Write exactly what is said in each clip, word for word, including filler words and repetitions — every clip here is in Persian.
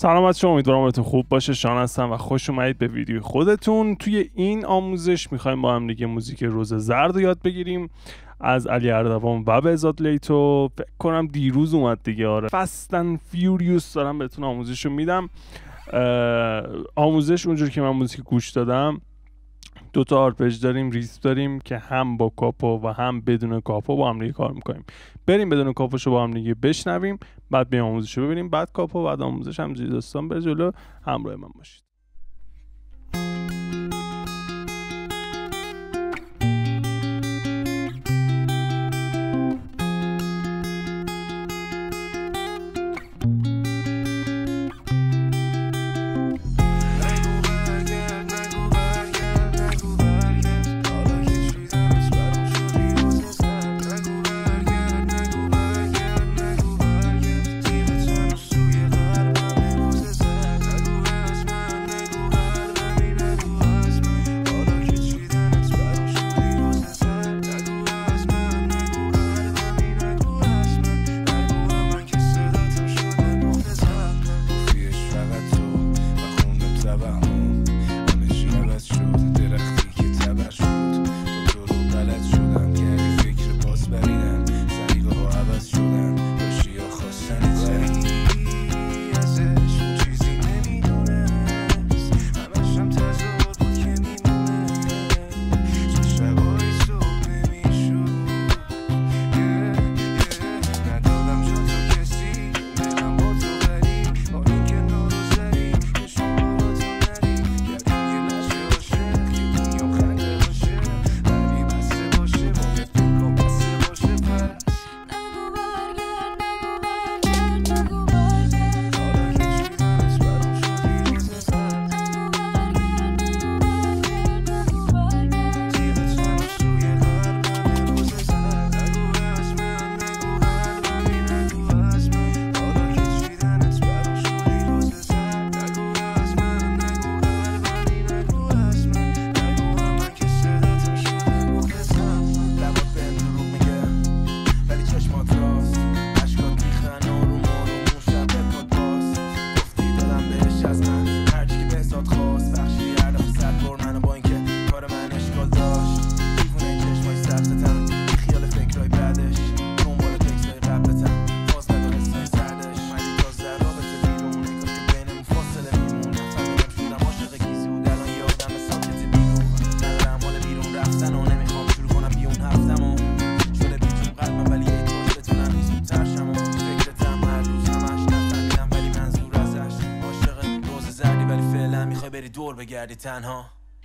سلامت شما، امیدوارم حالتون خوب باشه. شان هستم و خوش اومدید به ویدیو خودتون. توی این آموزش میخوایم با هم دیگه موزیک روز زرد رو یاد بگیریم از علی اردوان و بهزاد لیتو. فکر کنم دیروز اومد دیگه. آره، فست اند فیوریوس دارم بهتون آموزش رو میدم. آموزش اونجور که من موزیک گوش دادم، دو تا آرپج داریم، ریتم داریم که هم با کاپو و هم بدون کاپو با هم دیگه کار میکنیم. بریم بدون کاپوشو با هم دیگه بشنویم، بعد بریم آموزشو ببینیم، بعد کاپو، بعد آموزش. هم داستان بره جلو. همراه من باشید. دور بگردی تنها.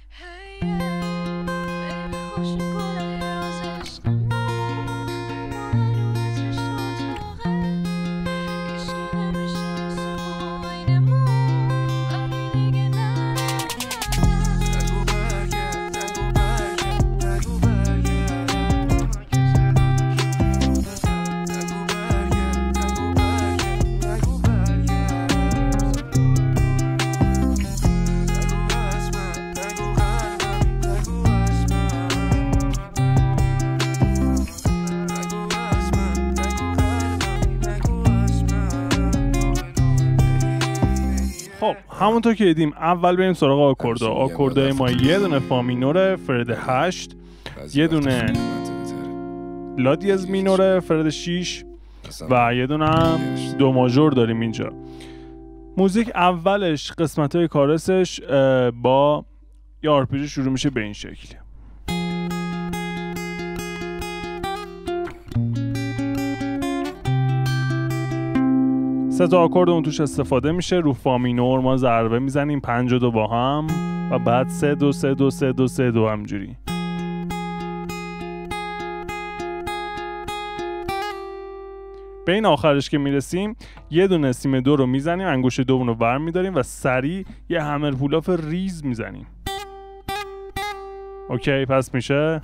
خب همونطور که دیدیم، اول بریم سراغ آکوردا. آکوردای ما یه دونه فا مینوره فرد هشت، یه دونه لا دیز مینوره فرد شیش و یه دونه هم دو ماژور داریم اینجا. موزیک اولش قسمت های کارسش با یه آرپیج شروع میشه به این شکل. سه تا آکورد اون توش استفاده میشه. رو فا مینور ما ضربه میزنیم پنج و دو با هم و بعد سه دو سه دو سه دو سه دو همجوری. به این آخرش که میرسیم یه دونه سیم دو رو میزنیم، انگشت دوم رو ور میداریم و سریع یه همر پولاف ریز میزنیم. اوکی، پس میشه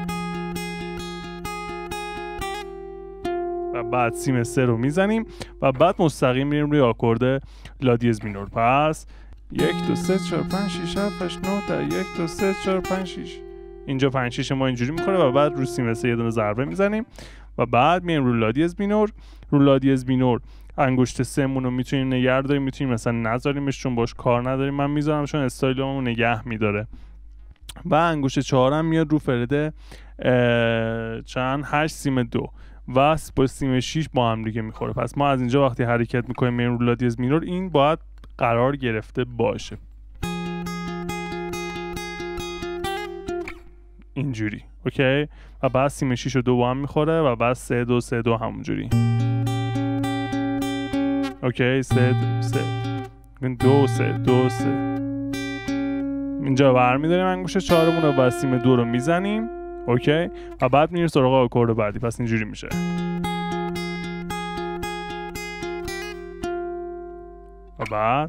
و بعد سیم سه رو میزنیم و بعد مستقیم میریم روی آکورد لا دیز مینور. پس یک دو سه چهار پنج شش هفت هشت نه ده یک دو سه چهار پنج شش. اینجا پنج شش ما اینجوری میخوره و بعد رو سی مثل یه دونه ضربه میزنیم و بعد میایم رو لا دیز مینور. رو لا دیز مینور انگشت سه‌مون رو میتونیم نگه داریم، میتونیم مثلا نذاریمش چون باش کار نداریم. من میذارم چون استایلمو نگه میداره. و انگشت چهارم میاد رو فرد چند هشت سیم دو و با سیم شش با هم دیگه میخوره. پس ما از اینجا وقتی حرکت میکنیم میریم رو لا دیز مینور، این باید قرار گرفته باشه اینجوری. اوکی. و بعد سیم شش و دو با هم میخوره و بعد سه دو سه دو همونجوری. اوکی. سه سه دو سه دو سه. اینجا برمی‌داریم انگشت چهارمون رو و سیم دو رو میزنیم. اوکی. و بعد میریم سراغ آکورد بعدی. پس اینجوری میشه. و بعد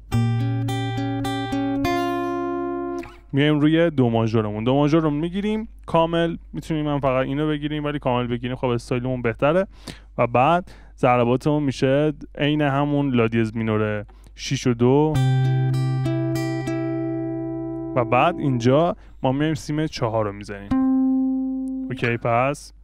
میایم روی دو ماژورمون. دو ماژور رو میگیریم کامل. میتونیم من فقط اینو بگیریم ولی کامل بگیریم خب استایلمون بهتره. و بعد ضرباتمون میشه عین همون لا دیز مینور شش و دو. و بعد اینجا ما میایم سیم چهار رو میزنیم. اوکی. پس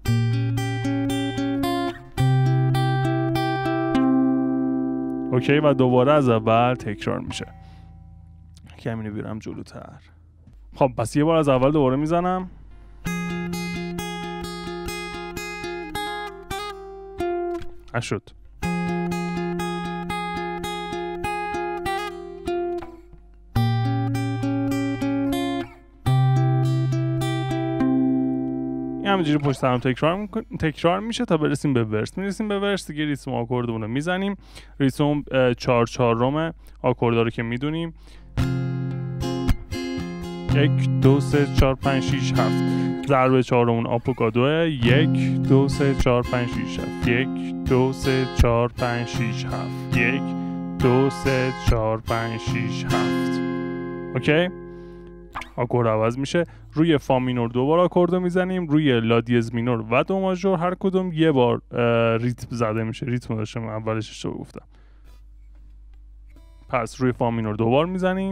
اوکی و دوباره از اول تکرار میشه. کمی بیارم جلوتر. خب پس یه بار از اول دوباره میزنم. نشد. همینجوری پشت هم تکرار تکرار میشه تا برسیم به ورس. میرسیم به ورس دیگه ریتم آکوردمون رو میزنیم. ریتم چهار چهارم آکوردا رو که میدونیم. یک دو سه چهار پنج شش هفت. ضرب چهارمون آپوکادوه. یک دو سه چهار پنج شش هفت. یک دو سه چهار پنج شش هفت. یک دو سه چهار پنج شش هفت. اوکی. آکورد عوض میشه. روی فا مینور دو بار آکورد رو میزنیم. روی لا دیز مینور و دو ماژور هر کدوم یه بار ریتم زده میشه. ریتم داشتم اولش اشتباه گفتم. پس روی فا مینور دو بار میزنیم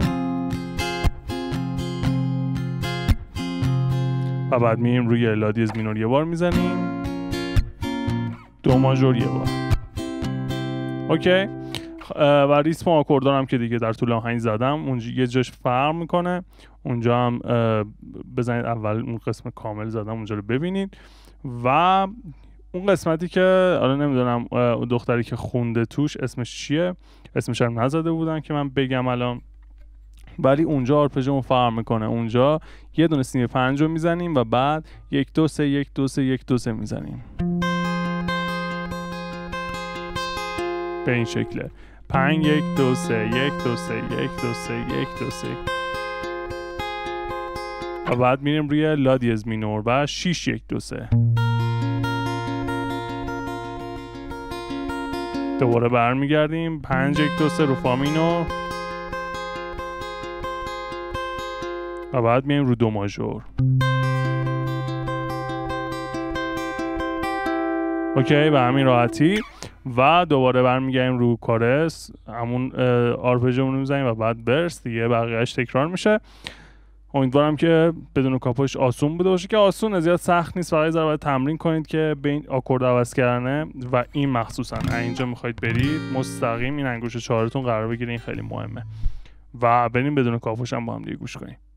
و بعد میریم روی لا دیز مینور یه بار میزنیم. دو ماژور یه بار. اوکی. و ریتم آکوردان هم که دیگه در طول آهنگ زدم. اونجا یه جاش فرق میکنه. اونجا هم بزنید اول اون قسم کامل زدم اونجا رو ببینید. و اون قسمتی که حالا نمیدونم دختری که خونده توش اسمش چیه، اسمش هم نزده بودن که من بگم الان، ولی اونجا آرپژمون فرق میکنه. اونجا یه دونه سیم پنج رو میزنیم و بعد یک دو سه یک دو سه یک دو سه میزنیم به این شکله. پنج یک دو سه یک دو سه یک دو سه یک دو سه. و بعد میریم روی لا دیز مینور و شش یک دو سه. دوباره برمیگردیم. پنج یک دو سه رو فا مینور و بعد میریم رو دو ماژور. اوکی. به همین راحتی. و دوباره برمیگردیم رو کارس، همون آرپژمون رو میزنیم و بعد برس دیگه بقیه‌اش تکرار میشه. امیدوارم که بدون کاپوش آسون بوده باشه، که آسون زیاد سخت نیست، فقط باید تمرین کنید که بین آکورد عوض کردنه و این مخصوصا اینجا میخواید برید مستقیم این انگشت چهارتون قرار بگیره. این خیلی مهمه. و بریم بدون کاپوش هم با هم دیگه گوش کنیم.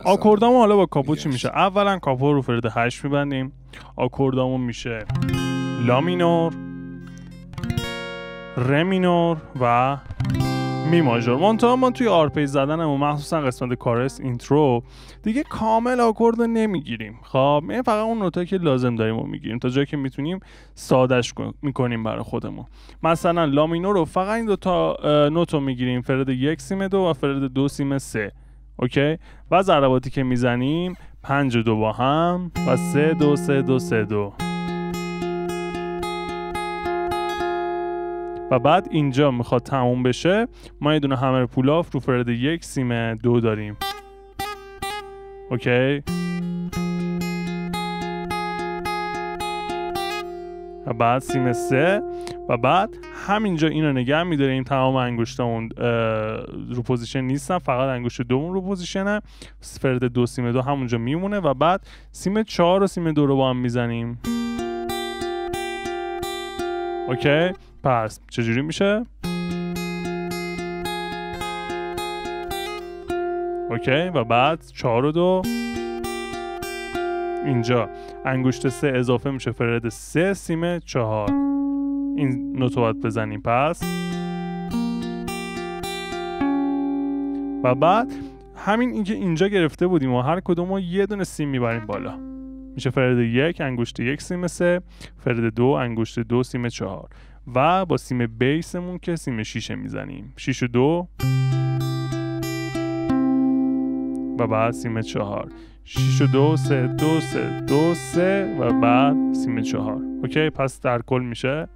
آکوردامون حالا با کاپو چی میشه؟ اولا کاپو رو فرد هشت میبندیم. آکوردامون میشه لا مینور، ره مینور و می ماژور. منتها ما توی آرپیج زدنمون مخصوصا قسمت کارس اینترو دیگه کامل آکورد رو نمیگیریم. خب این فقط اون نوتایی که لازم داریم رو میگیریم تا جایی که میتونیم سادهش میکنیم برای خودمون. مثلا لا مینور رو فقط این دو تا نوت رو میگیریم، فرد یک سیم دو و فرد دو سیم سه. اوکی؟ و ضرباتی که میزنیم پنج و دو با هم و سه دو سه دو سه دو. و بعد اینجا میخواد تموم بشه، ما یه دونه همر پولاف رو فرد یک سیم دو داریم. اوکی؟ و بعد سیم سه و بعد همینجا اینو نگه میداریم. تمام انگشتامون رو پوزیشن نیستن، فقط انگشت دومون رو پوزیشنه. فرد دو سیم دو همونجا میمونه و بعد سیم چهار و سیم دو رو با هم میزنیم. اوکی؟ پس چجوری میشه؟ اوکی و بعد چهار و دو اینجا انگشت سه اضافه میشه فرد سه سیم چهار. این نوتو باید بزنیم. پس و بعد همین اینکه اینجا گرفته بودیم و هر کدوم رو یه دونه سیم میبریم بالا، میشه فرد یک انگشت یک سیم سه، فرد دو انگشت دو سیم چهار و با سیم بیسمون که سیم شیشه میزنیم، شیش و دو و بعد سیم چهار، شیش و دو سه دو سه دو سه و بعد سیم چهار. اوکی؟ پس در کل میشه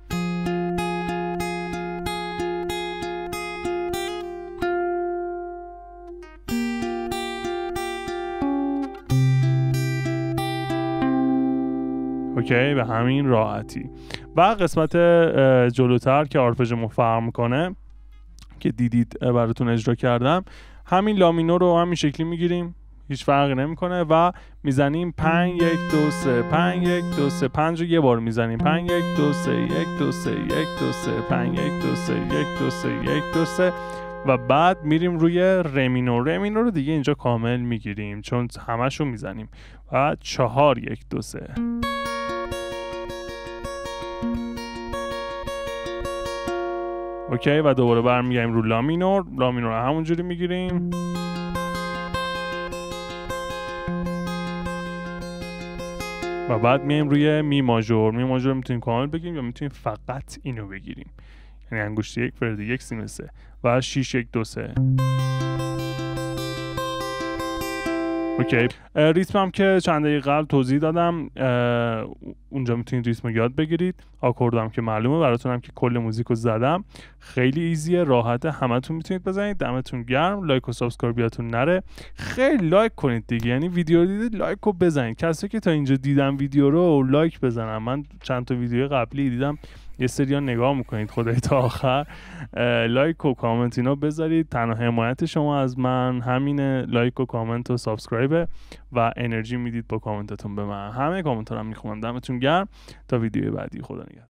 اوکی به همین راحتی. و قسمت جلوتر که آرپژمون فرق میکنه که دیدید براتون اجرا کردم، همین لامینور رو همین شکلی میگیریم، هیچ فرقی نمیکنه و میزنیم پنج یک دو سه پنج یک دو سه پنج رو یه بار میزنیم، پنج یک دو سه یک دو سه یک دو سه پنج یک دو سه یک دو سه یک دو سه و بعد میریم روی رمینور. رمینور رو دیگه اینجا کامل میگیریم چون همشو میزنیم و چهار یک دو سه. اوکی و دوباره برمیگردیم رو لا مینور. لا مینور رو همونجوری میگیریم و بعد میایم روی می ماژور. می ماژور میتونیم کامل بگیریم یا میتونیم فقط اینو بگیریم، یعنی انگشت یک فرد یک سیم سه و شش یک دو سه. اوکی ریتم هم که چند دقیقه قبل توضیح دادم، اونجا میتونید ریتم رو یاد بگیرید. آکورد هم که معلومه براتون، هم که کل موزیک رو زدم، خیلی ایزیه، راحته، همتون میتونید بزنید. دمتون گرم. لایک و سابسکرایبتون نره، خیلی لایک کنید دیگه، یعنی ویدیو رو دیدید لایک رو بزنید. کسی که تا اینجا دیدم ویدیو رو لایک بزنم. من چند تا ویدیو قبلی دیدم یه سریا نگاه میکنید خدای تا آخر. لایک و کامنت اینا بذارید، تنها حمایت شما از من همینه، لایک و کامنت و سابسکرایب و انرژی میدید با کامنتاتون به من. همه کامنت ها رو میخونم. دمتون گرم. تا ویدیو بعدی، خدا نگهدار.